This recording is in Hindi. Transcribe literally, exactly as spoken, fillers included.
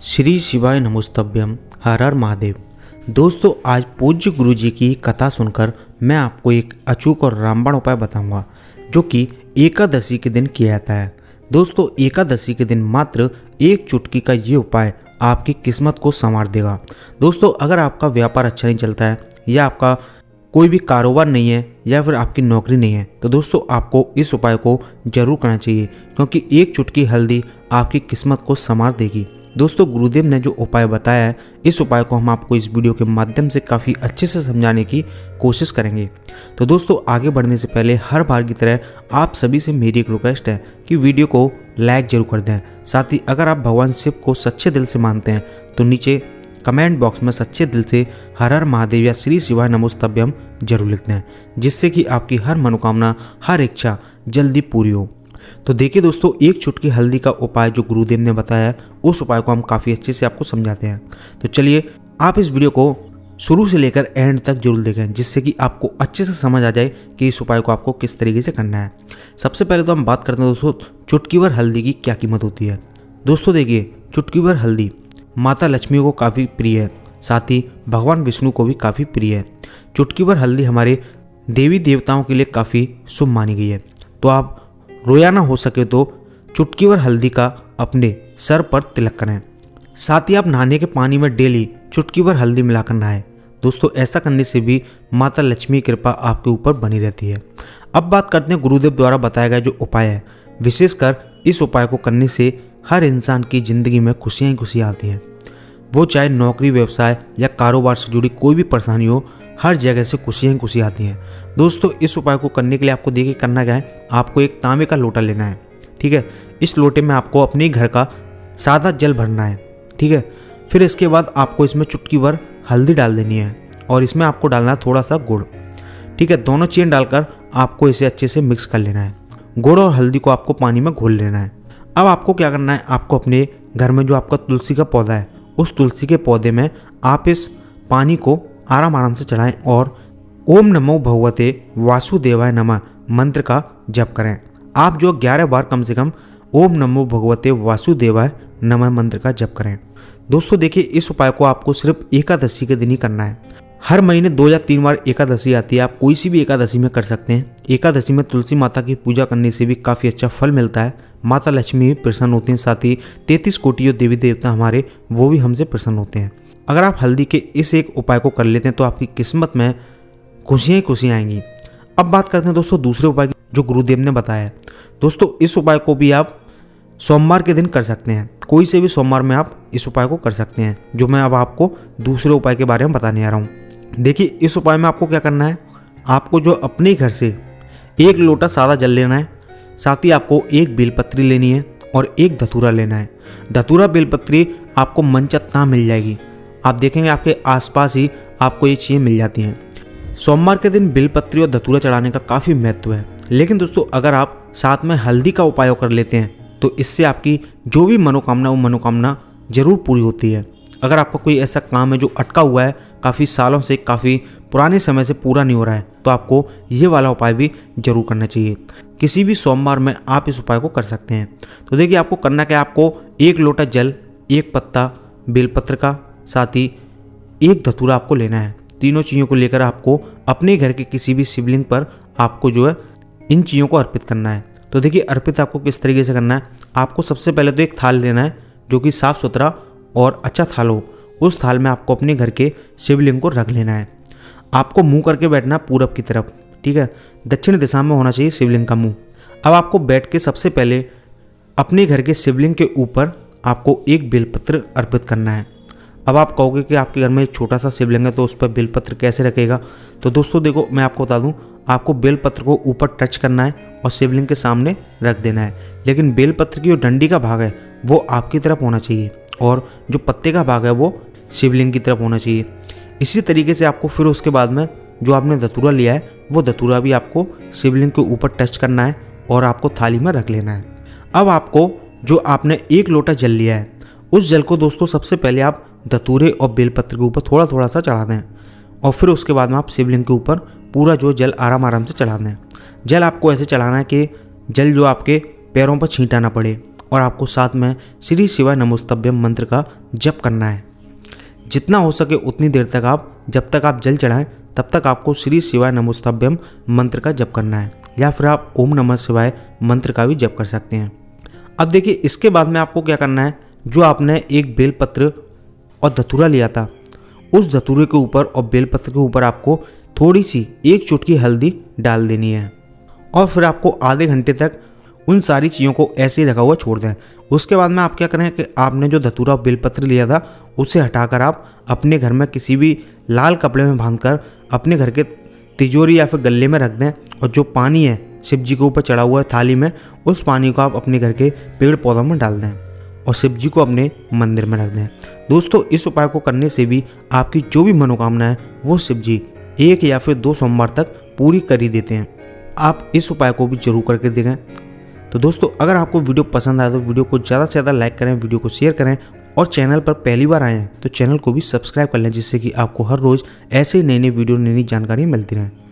श्री शिवाय नमोस्तभ्यम। हर हर महादेव। दोस्तों, आज पूज्य गुरु जी की कथा सुनकर मैं आपको एक अचूक और रामबाण उपाय बताऊंगा जो कि एकादशी के दिन किया जाता है। दोस्तों, एकादशी के दिन मात्र एक चुटकी का ये उपाय आपकी किस्मत को संवार देगा। दोस्तों, अगर आपका व्यापार अच्छा नहीं चलता है या आपका कोई भी कारोबार नहीं है या फिर आपकी नौकरी नहीं है तो दोस्तों आपको इस उपाय को जरूर करना चाहिए, क्योंकि एक चुटकी हल्दी आपकी किस्मत को संवार देगी। दोस्तों, गुरुदेव ने जो उपाय बताया है, इस उपाय को हम आपको इस वीडियो के माध्यम से काफ़ी अच्छे से समझाने की कोशिश करेंगे। तो दोस्तों, आगे बढ़ने से पहले हर बार की तरह आप सभी से मेरी एक रिक्वेस्ट है कि वीडियो को लाइक जरूर कर दें। साथ ही अगर आप भगवान शिव को सच्चे दिल से मानते हैं तो नीचे कमेंट बॉक्स में सच्चे दिल से हर हर महादेव या श्री शिवाय नमोस्तभ्यम जरूर लिख दें, जिससे कि आपकी हर मनोकामना, हर इच्छा जल्दी पूरी हो। तो देखिए दोस्तों, एक चुटकी हल्दी का उपाय जो गुरुदेव ने बताया है, उस उपाय को हम काफ़ी अच्छे से आपको समझाते हैं। तो चलिए आप इस वीडियो को शुरू से लेकर एंड तक जरूर देखें, जिससे कि आपको अच्छे से समझ आ जाए कि इस उपाय को आपको किस तरीके से करना है। सबसे पहले तो हम बात करते हैं दोस्तों, चुटकी भर हल्दी की क्या कीमत होती है। दोस्तों देखिए, चुटकी भर हल्दी माता लक्ष्मी को काफ़ी प्रिय है, साथ ही भगवान विष्णु को भी काफ़ी प्रिय है। चुटकी भर हल्दी हमारे देवी देवताओं के लिए काफ़ी शुभ मानी गई है। तो आप रोजाना हो सके तो चुटकी भर हल्दी का अपने सर पर तिलक करें। साथ ही आप नहाने के पानी में डेली चुटकी भर हल्दी मिलाकर नहाएं। दोस्तों, ऐसा करने से भी माता लक्ष्मी की कृपा आपके ऊपर बनी रहती है। अब बात करते हैं गुरुदेव द्वारा बताया गया जो उपाय है। विशेषकर इस उपाय को करने से हर इंसान की ज़िंदगी में खुशियाँ ही खुशियाँ आती हैं। वो चाहे नौकरी, व्यवसाय या कारोबार से जुड़ी कोई भी परेशानी हो, हर जगह से खुशियाँ ही खुशियाँ आती हैं। दोस्तों, इस उपाय को करने के लिए आपको देखिए करना क्या है। आपको एक तांबे का लोटा लेना है, ठीक है। इस लोटे में आपको अपने घर का सादा जल भरना है, ठीक है। फिर इसके बाद आपको इसमें चुटकी भर हल्दी डाल देनी है और इसमें आपको डालना है थोड़ा सा गुड़, ठीक है। दोनों चीज़ें डालकर आपको इसे अच्छे से मिक्स कर लेना है। गुड़ और हल्दी को आपको पानी में घोल लेना है। अब आपको क्या करना है, आपको अपने घर में जो आपका तुलसी का पौधा है, उस तुलसी के पौधे में आप इस पानी को आराम आराम से चढ़ाएं और ओम नमो भगवते वासुदेवाय नमः मंत्र का जप करें। आप जो ग्यारह बार कम से कम ओम नमो भगवते वासुदेवाय नमः मंत्र का जप करें। दोस्तों देखिए, इस उपाय को आपको सिर्फ एकादशी के दिन ही करना है। हर महीने दो या तीन बार एकादशी आती है, आप कोई सी भी एकादशी में कर सकते हैं। एकादशी में तुलसी माता की पूजा करने से भी काफ़ी अच्छा फल मिलता है। माता लक्ष्मी भी प्रसन्न होती हैं, साथ ही तैंतीस कोटि देवी देवता हमारे वो भी हमसे प्रसन्न होते हैं। अगर आप हल्दी के इस एक उपाय को कर लेते हैं तो आपकी किस्मत में खुशियाँ ही खुशियाँ आएंगी। अब बात करते हैं दोस्तों दूसरे उपाय की जो गुरुदेव ने बताया है। दोस्तों, इस उपाय को भी आप सोमवार के दिन कर सकते हैं। कोई से भी सोमवार में आप इस उपाय को कर सकते हैं, जो मैं अब आपको दूसरे उपाय के बारे में बताने आ रहा हूँ। देखिए, इस उपाय में आपको क्या करना है, आपको जो अपने घर से एक लोटा सादा जल लेना है, साथ ही आपको एक बेलपत्री लेनी है और एक धतूरा लेना है। धतूरा बेलपत्री आपको मनचत्ता मिल जाएगी। आप देखेंगे आपके आसपास ही आपको ये चीज़ें मिल जाती हैं। सोमवार के दिन बेलपत्री और धतूरा चढ़ाने का काफ़ी महत्व है। लेकिन दोस्तों, अगर आप साथ में हल्दी का उपाय कर लेते हैं तो इससे आपकी जो भी मनोकामना वो मनोकामना जरूर पूरी होती है। अगर आपका कोई ऐसा काम है जो अटका हुआ है, काफ़ी सालों से, काफ़ी पुराने समय से पूरा नहीं हो रहा है, तो आपको ये वाला उपाय भी जरूर करना चाहिए। किसी भी सोमवार में आप इस उपाय को कर सकते हैं। तो देखिए, आपको करना क्या, आपको एक लोटा जल, एक पत्ता बेलपत्र का, साथ ही एक धतूरा आपको लेना है। तीनों चीज़ों को लेकर आपको अपने घर के किसी भी शिवलिंग पर आपको जो है इन चीज़ों को अर्पित करना है। तो देखिए, अर्पित आपको किस तरीके से करना है। आपको सबसे पहले तो एक थाल लेना है जो कि साफ़ सुथरा और अच्छा थाल हो। उस थाल में आपको अपने घर के शिवलिंग को रख लेना है। आपको मुंह करके बैठना पूरब की तरफ, ठीक है। दक्षिण दिशा में होना चाहिए शिवलिंग का मुंह। अब आपको बैठ के सबसे पहले अपने घर के शिवलिंग के ऊपर आपको एक बेलपत्र अर्पित करना है। अब आप कहोगे कि आपके घर में एक छोटा सा शिवलिंग है तो उस पर बेलपत्र कैसे रखेगा। तो दोस्तों देखो, मैं आपको बता दूं, आपको बेलपत्र को ऊपर टच करना है और शिवलिंग के सामने रख देना है। लेकिन बेलपत्र की जो डंडी का भाग है वो आपकी तरफ होना चाहिए और जो पत्ते का भाग है वो शिवलिंग की तरफ होना चाहिए। इसी तरीके से आपको फिर उसके बाद में जो आपने धतूरा लिया है वो धतूरा भी आपको शिवलिंग के ऊपर टच करना है और आपको थाली में रख लेना है। अब आपको जो आपने एक लोटा जल लिया है, उस जल को दोस्तों सबसे पहले आप धतूरे और बेलपत्र के ऊपर थोड़ा थोड़ा सा चढ़ा दें और फिर उसके बाद में आप शिवलिंग के ऊपर पूरा जो जल आराम आराम से चढ़ा दें। जल आपको ऐसे चढ़ाना है कि जल जो आपके पैरों पर छींटा ना पड़े और आपको साथ में श्री शिवाय नमोस्तुभ्यम मंत्र का जप करना है। जितना हो सके उतनी देर तक आप, जब तक आप जल चढ़ाएं तब तक आपको श्री शिवाय नमोस्तुभ्यम मंत्र का जप करना है, या फिर आप ओम नमः शिवाय मंत्र का भी जप कर सकते हैं। अब देखिए, इसके बाद में आपको क्या करना है, जो आपने एक बेलपत्र और धतूरा लिया था, उस धतूरे के ऊपर और बेलपत्र के ऊपर आपको थोड़ी सी एक चुटकी हल्दी डाल देनी है, और फिर आपको आधे घंटे तक उन सारी चीज़ों को ऐसे ही रखा हुआ छोड़ दें। उसके बाद में आप क्या करें कि आपने जो धतूरा और बेलपत्र लिया था उसे हटाकर आप अपने घर में किसी भी लाल कपड़े में बांधकर अपने घर के तिजोरी या फिर गल्ले में रख दें, और जो पानी है शिव जी के ऊपर चढ़ा हुआ है थाली में, उस पानी को आप अपने घर के पेड़ पौधों में डाल दें और शिव जी को अपने मंदिर में रख दें। दोस्तों, इस उपाय को करने से भी आपकी जो भी मनोकामना है वो शिव जी एक या फिर दो सोमवार तक पूरी कर ही देते हैं। आप इस उपाय को भी जरूर करके देखें। तो दोस्तों, अगर आपको वीडियो पसंद आए तो वीडियो को ज़्यादा से ज़्यादा लाइक करें, वीडियो को शेयर करें, और चैनल पर पहली बार आए हैं तो चैनल को भी सब्सक्राइब कर लें, जिससे कि आपको हर रोज़ ऐसे नई नई वीडियो, नई नई जानकारी मिलती रहे।